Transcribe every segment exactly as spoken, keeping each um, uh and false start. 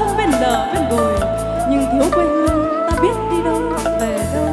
thơm bên lờ bên đồi, nhưng thiếu quê hương ta biết đi đâu về đâu.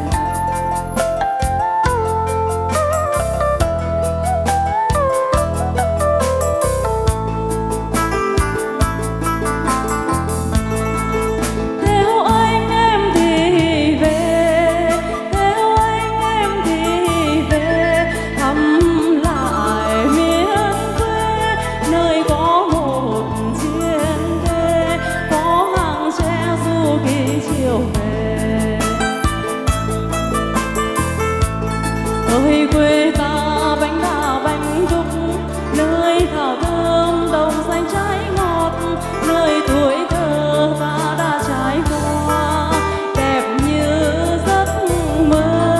Ơi quê ta bánh đào bánh trúc, nơi thảo thơm đồng xanh trái ngọt, nơi tuổi thơ ta đã trải qua đẹp như giấc mơ.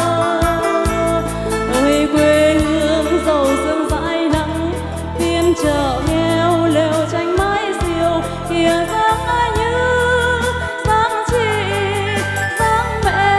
Ơi quê hương giàu sương dãi nắng, phiên chợ nghèo lều tranh mái diều, kìa dáng ai như dáng chị dáng mẹ.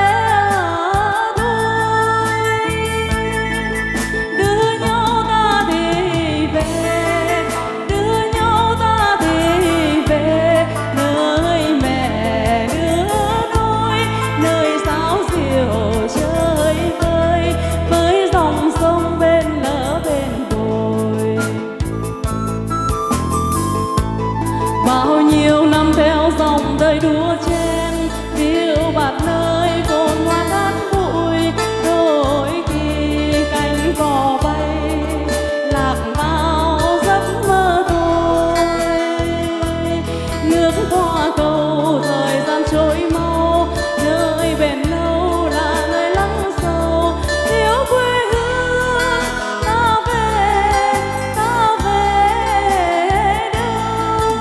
Bao nhiêu năm theo dòng đời đua chen, điệu bạt nơi cồn hoa cát bụi, đôi khi cánh cò bay lạc vào giấc mơ thôi. Nước qua cầu thời gian trôi mau, nơi bền lâu là nơi lắng sâu. Thiếu quê hương ta về, ta về đâu.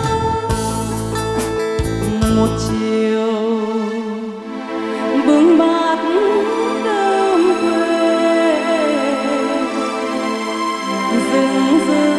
Một chiều bưng bát cơm quê, rừng rừng